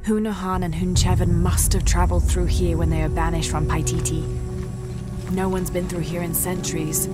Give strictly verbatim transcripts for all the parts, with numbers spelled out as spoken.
Hunahan and Hunchevan must have traveled through here when they were banished from Paititi. No one's been through here in centuries.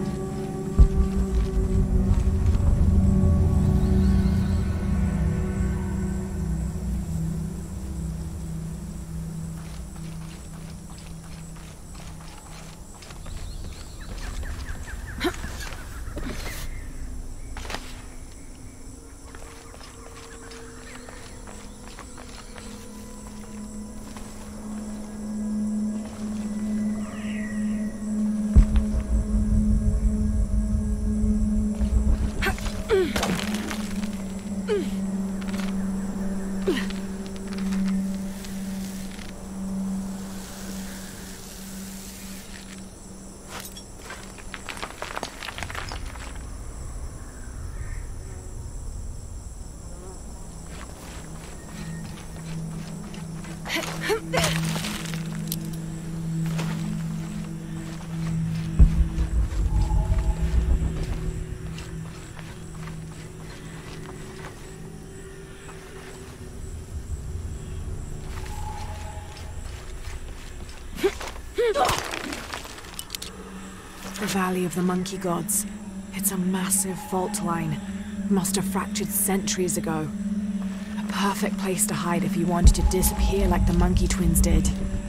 The Valley of the Monkey Gods. It's a massive fault line. Must have fractured centuries ago. A perfect place to hide if you wanted to disappear like the Monkey Twins did.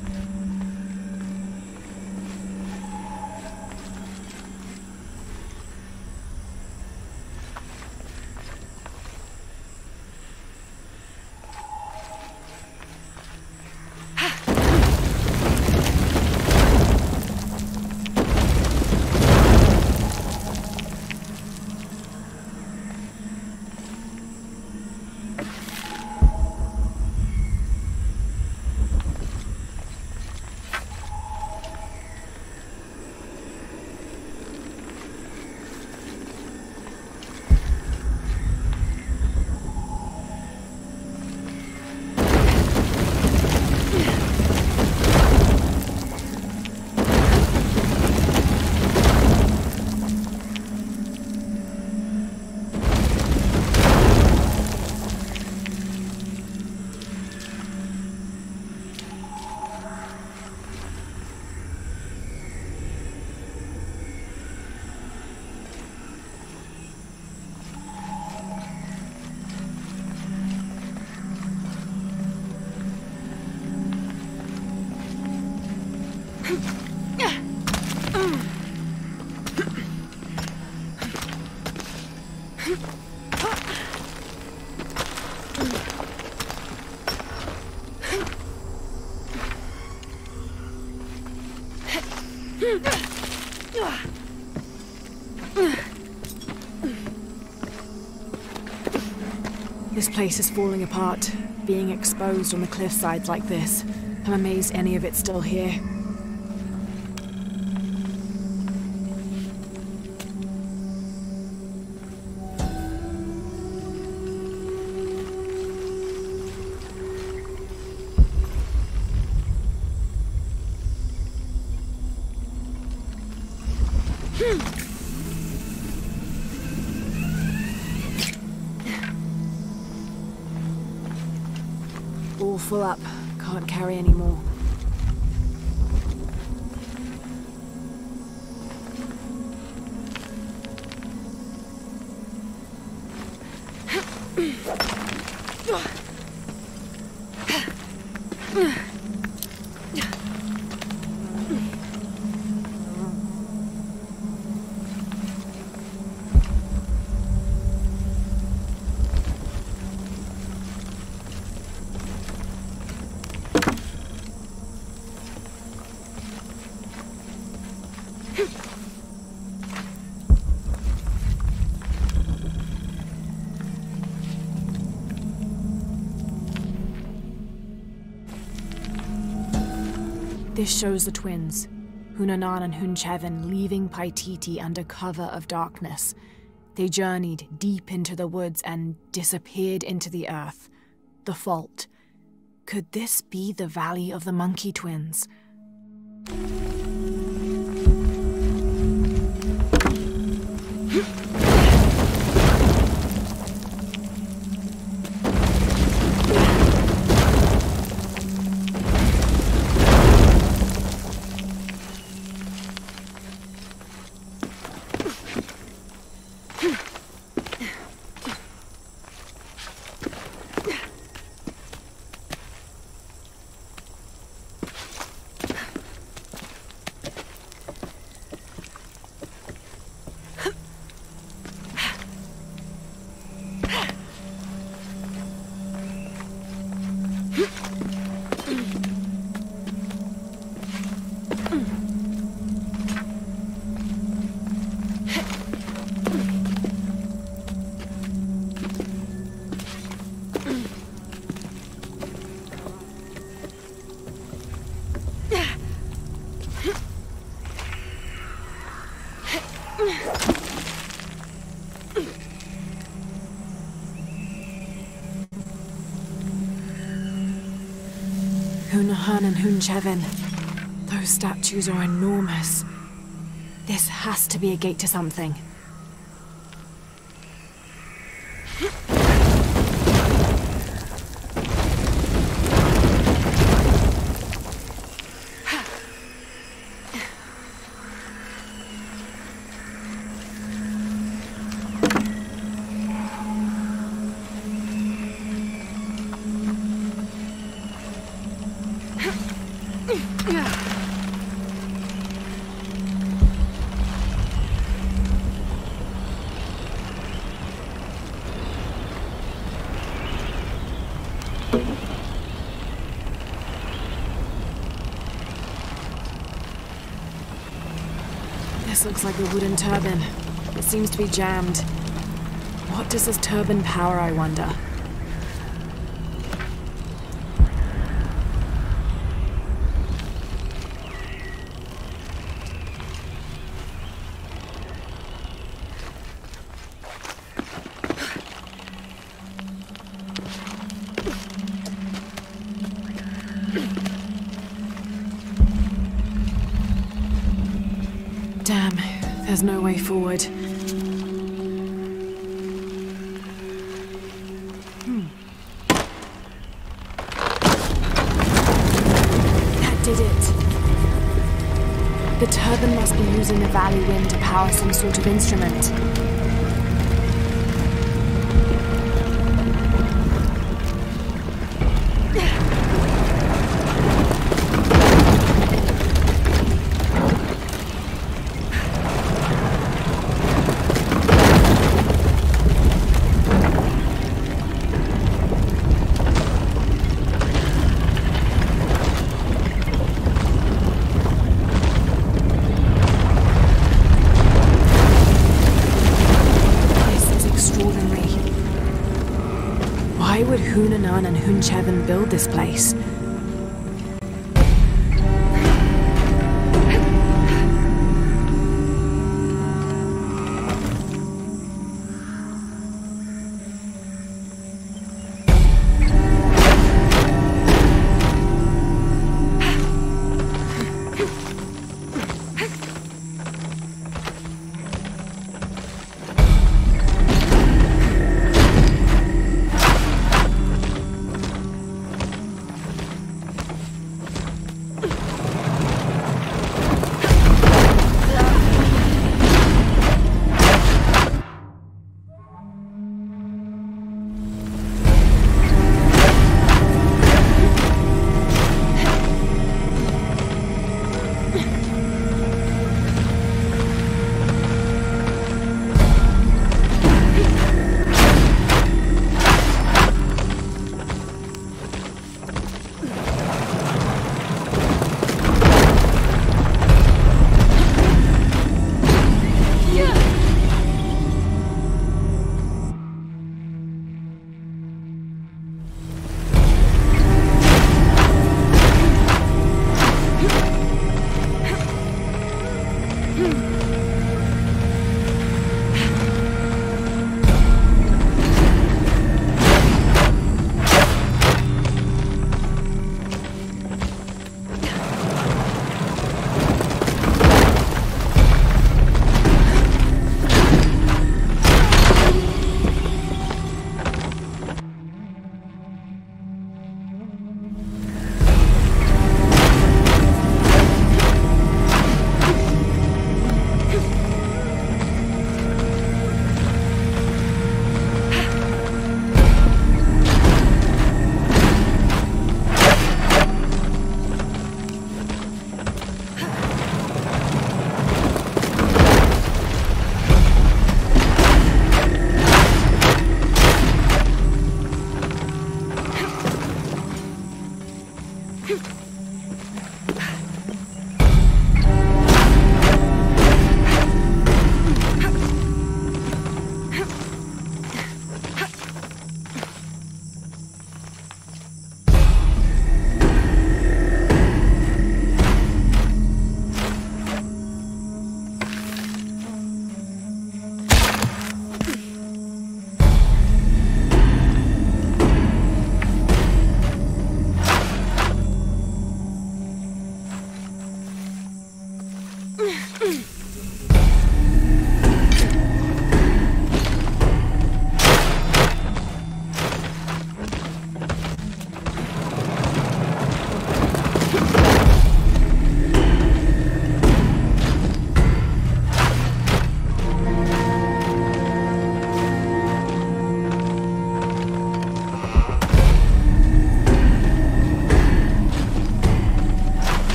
This place is falling apart, being exposed on the cliffsides like this. I'm amazed any of it's still here. All full up. Can't carry any more. This shows the twins, Hunanan and Hunchevan, leaving Paititi under cover of darkness. They journeyed deep into the woods and disappeared into the earth. The fault. Could this be the Valley of the Monkey Twins? Hunahan and Hunchevin. Those statues are enormous. This has to be a gate to something. This looks like a wooden turbine. It seems to be jammed. What does this turbine power, I wonder? Damn, there's no way forward. Hmm. That did it. The turbine must be using the valley wind to power some sort of instrument. Why would Hunanan and Hunchevin build this place?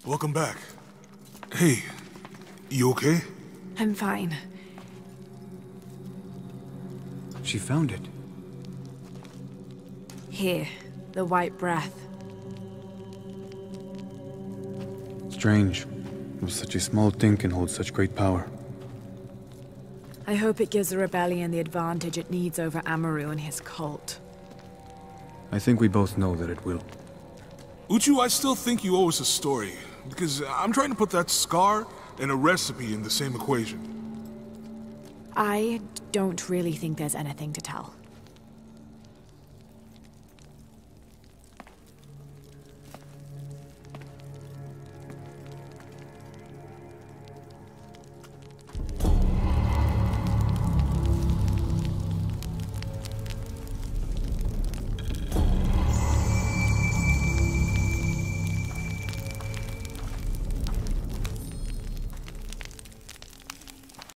Welcome back. Hey, you okay? I'm fine. She found it. Here, the white breath. Strange. Such a small thing can hold such great power. I hope it gives the rebellion the advantage it needs over Amaru and his cult. I think we both know that it will. Uchu, I still think you owe us a story, because I'm trying to put that scar and a recipe in the same equation. I don't really think there's anything to tell.